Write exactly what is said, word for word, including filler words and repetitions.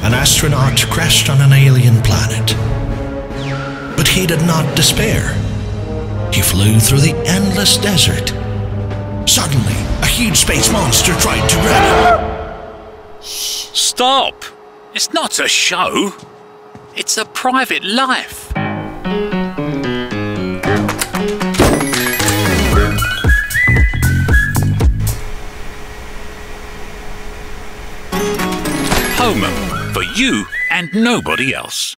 an astronaut crashed on an alien planet. But he did not despair. He flew through the endless desert. Suddenly, a huge space monster tried to grab him. Stop! It's not a show. It's a private life. Homam, for you and nobody else.